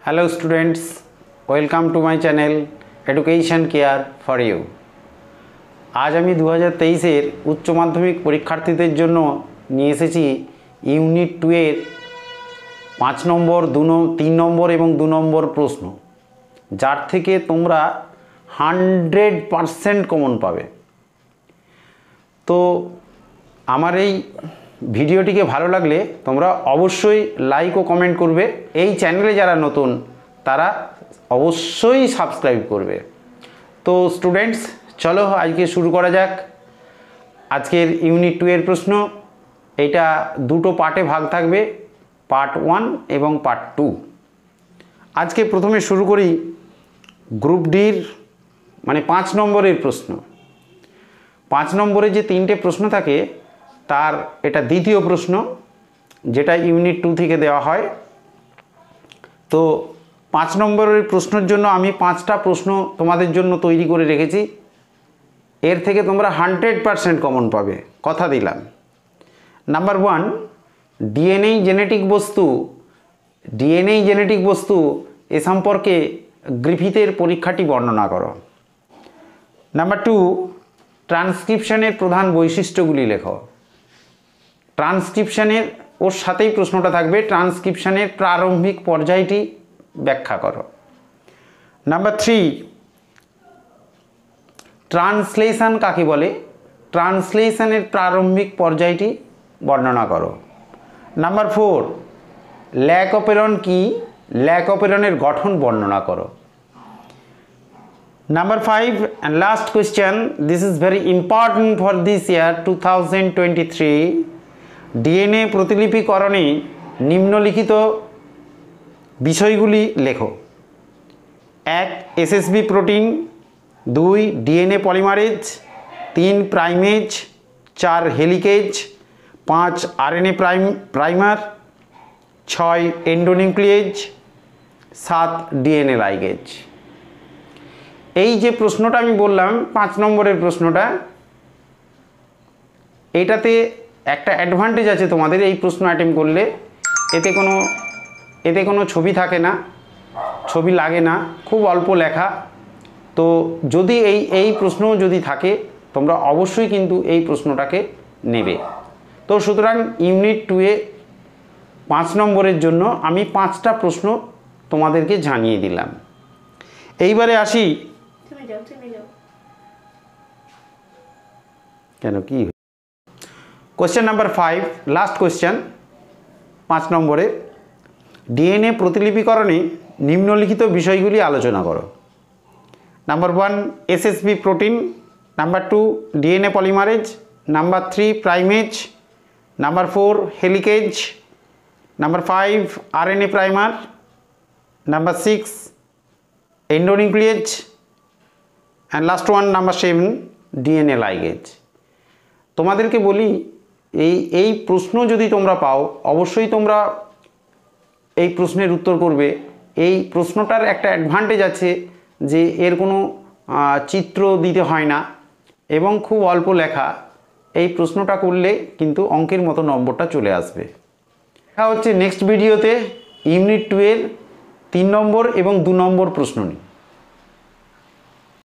Hello students, welcome to my channel education care for you. आज আমি 2023-এর উচ্চ মাধ্যমিক পরীক্ষার্থীদের জন্য নিয়ে এসেছি ইউনিট 2 এর 5 নম্বর 3 নম্বর এবং 2 নম্বর প্রশ্ন, যার থেকে তোমরা 100% কমন পাবে। তো আমার এই ভিডিওটিকে ভালো লাগলে তোমরা অবশ্যই লাইক ও কমেন্ট করবে। এই চ্যানেলে যারা নতুন তারা অবশ্যই সাবস্ক্রাইব করবে। তো স্টুডেন্টস, চলো আজকে শুরু করা যাক। আজকের ইউনিট 2 এর প্রশ্ন, এইটা দুটো পার্টে ভাগ থাকবে, পার্ট 1 এবং পার্ট 2। আজকে প্রথমে শুরু করি গ্রুপ ডির মানে 5 নম্বরের প্রশ্ন। 5 নম্বরে যে 3টে প্রশ্ন থাকে তার এটা দ্বিতীয় প্রশ্ন, যেটা ইউনিট 2 থেকে দেওয়া হয়। তো 5 নম্বরের প্রশ্নের জন্য আমি 5টা প্রশ্ন তোমাদের জন্য তৈরি করে রেখেছি। এর থেকে তোমরা 100% কমন পাবে, কথা দিলাম। নাম্বার 1, ডিএনএ জেনেটিক বস্তু এ সম্পর্কে গ্রিফিথের পরীক্ষাটি বর্ণনা করো। নাম্বার 2, ট্রান্সক্রিপশনের প্রধান বৈশিষ্ট্যগুলি লেখো। ট্রান্সক্রিপশনের ওর সাথেই প্রশ্নটা থাকবে, ট্রান্সক্রিপশনের প্রারম্ভিক পর্যায়টি ব্যাখ্যা করো। নাম্বার 3, ট্রান্সলেশন কাকে বলে? ট্রান্সলেশনের প্রারম্ভিক পর্যায়টি বর্ণনা করো। নাম্বার 4, ল্যাক অপেরন কি? ল্যাক অপেরনের গঠন বর্ণনা করো। Number 5 and last question, this is very important for this year 2023. DNA প্রতিলিপিকরণে নিম্নলিখিত বিষয়গুলি লেখো। 1, SSB protein. 2, DNA polymerase. 3, primase. 4, helicase. 5, RNA primer. 6, endonuclease. 7, DNA ligase. এই যে প্রশ্নটা আমি বললাম 5 নম্বরের প্রশ্নটা, এইটাতে একটা অ্যাডভান্টেজ আছে তোমাদের। এই প্রশ্ন অ্যাটেম্প করলে এতে কোনো ছবি থাকে না, ছবি লাগে না, খুব অল্প লেখা। তো যদি এই প্রশ্ন যদি থাকে তোমরা অবশ্যই কিন্তু এই প্রশ্নটাকে নেবে। তো সুতরাং ইউনিট 2 এ 5 নম্বরের জন্য আমি 5টা প্রশ্ন তোমাদেরকে জানিয়ে দিলাম। এইবারে আসি, কেন কি কোয়েশ্চেন নাম্বার 5, লাস্ট কোয়েশ্চেন 5 নম্বরে। ডিএনএ প্রতিলিপিকরণে নিম্নলিখিত বিষয়গুলি আলোচনা করো। Number 1, SSB protein. Number 2, DNA polymerase. Number 3, primase. Number 4, helicase. Number 5, RNA primer. Number 6, endonuclease. And last one number 7, DNA ligase. তোমাদেরকে বলি, এই প্রশ্ন যদি তোমরা পাও অবশ্যই তোমরা এই প্রশ্নের উত্তর করবে। এই প্রশ্নটার একটা অ্যাডভান্টেজ আছে যে এর কোনো চিত্র দিতে হয় না এবং খুব অল্প লেখা। এই প্রশ্নটা করলে কিন্তু অঙ্কের মতো নম্বরটা চলে আসবে। দেখা হচ্ছে নেক্সট ভিডিওতে ইউনিট 2 এর 3 নম্বর এবং 2 নম্বর প্রশ্ন নিয়ে।